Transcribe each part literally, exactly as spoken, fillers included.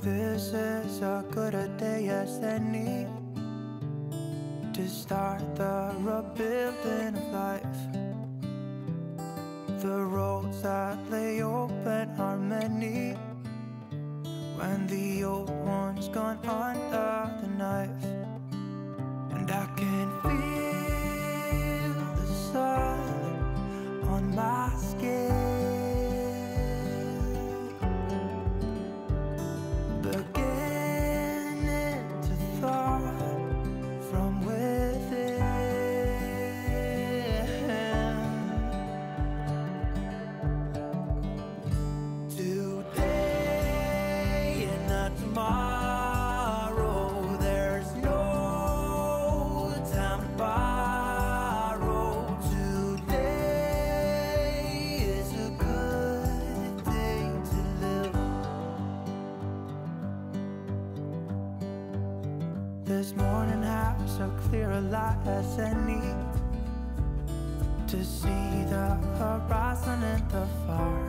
This is as good a day as any to start the rebuilding of life. The roads that lay open are many when the old one's gone under the knife. And I can feel the sun on my skin, beginning to thaw from within. Today and not tomorrow, there's no time to borrow. Today is a good day to live. This morning has so clear a light as any to see the horizon in the far.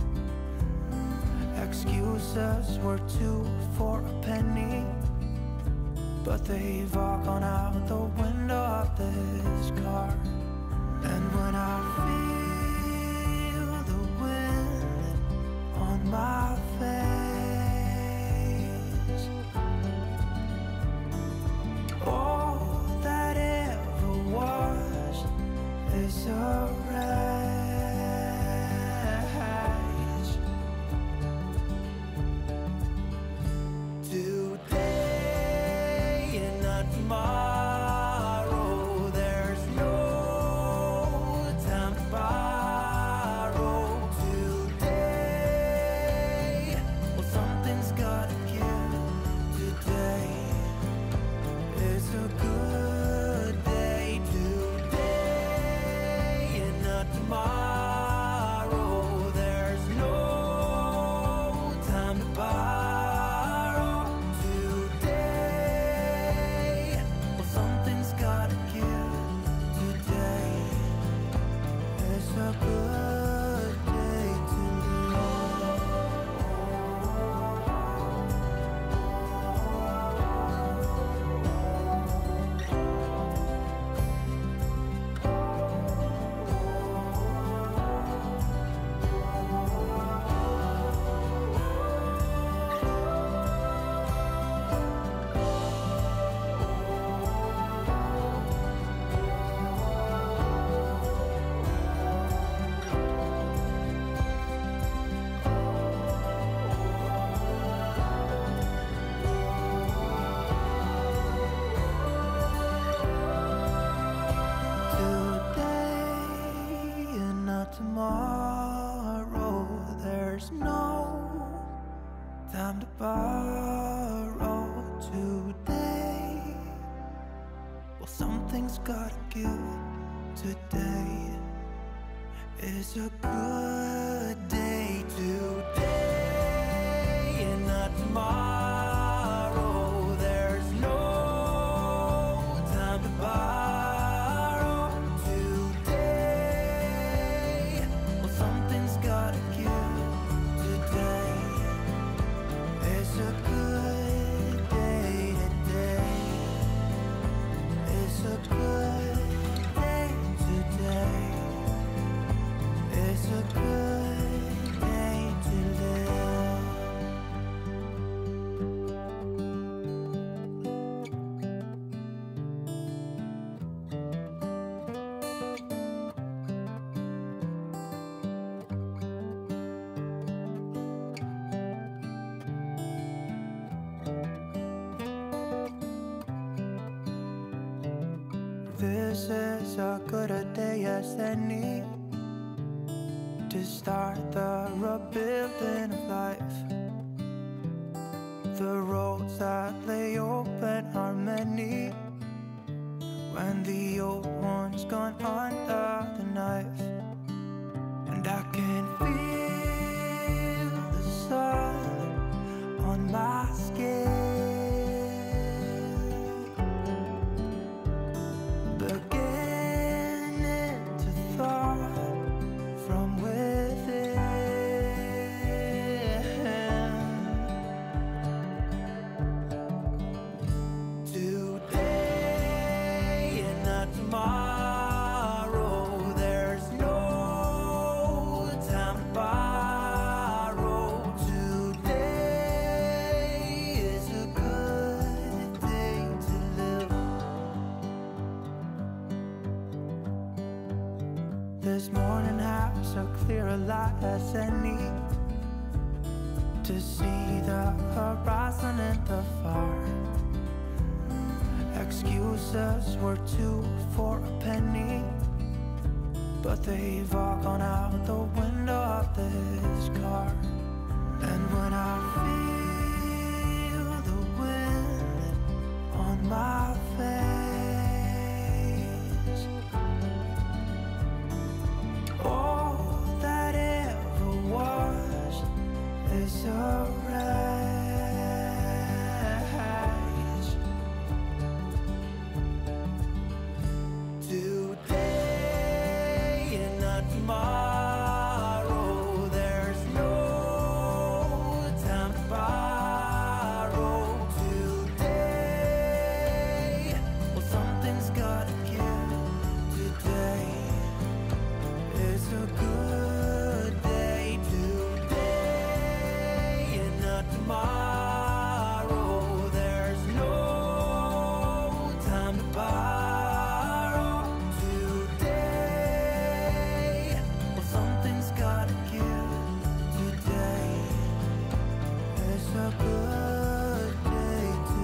Excuses were two for a penny, but they've all gone out the window of this car. And when I feel the wind on my face, all that ever was is a wreck. Today and not tomorrow, there's no time to borrow. Today, well, something's gotta give. Today is a good day. Today and not tomorrow, there's no time to borrow. Tomorrow, there's no time to borrow. Today, well, something's gotta give. Today is a good day. Today and not tomorrow, there's no time to borrow. This is as good a day as any to start the rebuilding of life. The roads that lay open are many when the old one's gone under the knife. And I can feel the sun on my skin, beginning to thaw from within. This morning has so clear a light as any to see the horizon and the far. Excuses were two for a penny, but they've all gone out the window of this car. And when I feel the wind on my face, all that ever was is a rage. Today and not tomorrow, there's no time to borrow. Today, well, something's gotta give. Today is a good day. Today and not tomorrow, there's no time to borrow. Today, well, something's gotta give. Today is a good day to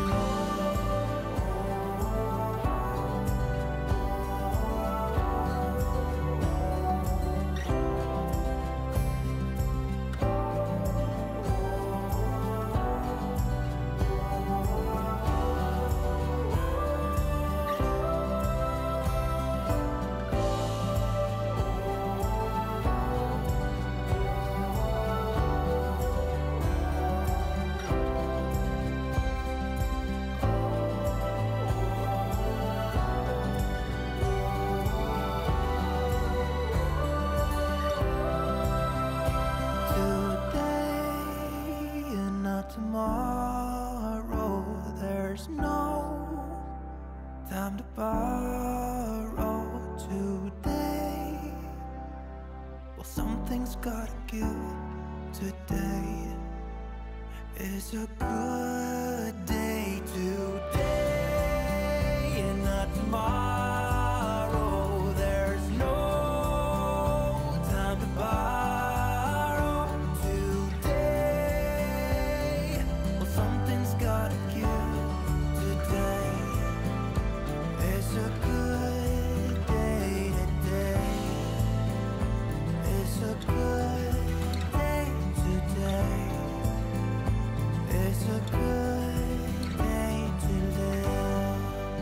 today and not tomorrow, there's no time to borrow. Today, well, something's gotta give. Today is a good day. Today and not tomorrow, there's no time to borrow. Today, well, something's gotta give. Today is a good day. Today is a good day. Today is a good day to live.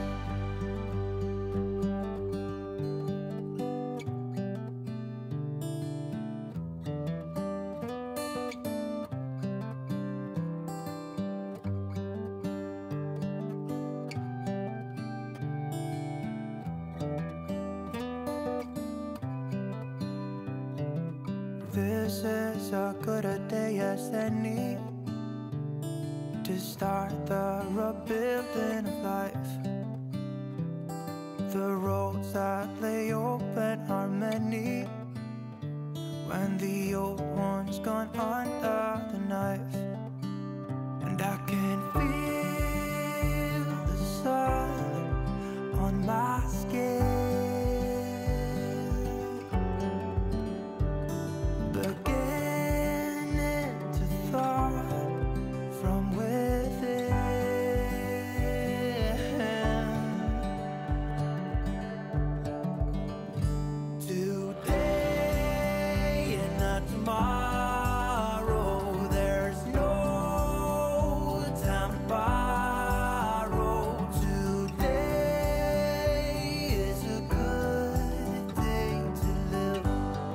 This is as good a day as any to start the rebuilding of life. The roads that lay open are many when the old one's gone under the knife. And I can feel the sun on my skin, beginning to thaw from within. Today and not tomorrow, there's no time to borrow. Today is a good day to live.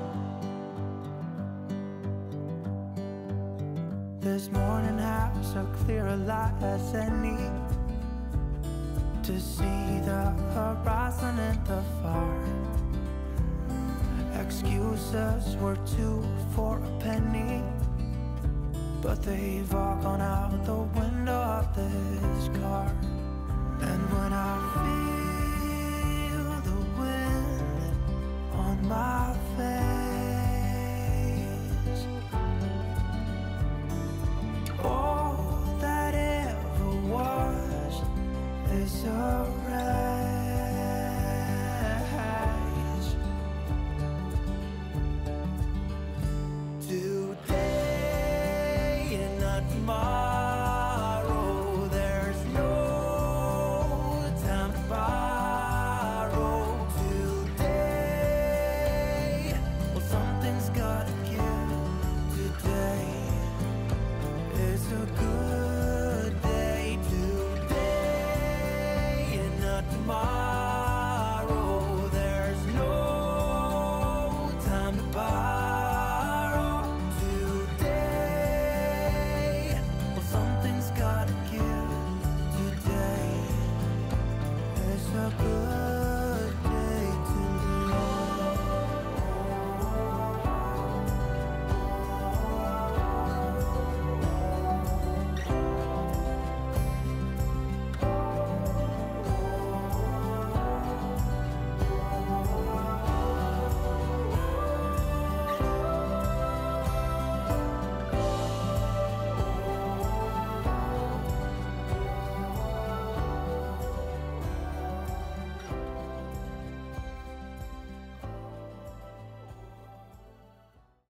This morning has so clear a light as any to see the horizon and the far. Excuses were two for a penny, but they've all gone out the window of this car. And when I feel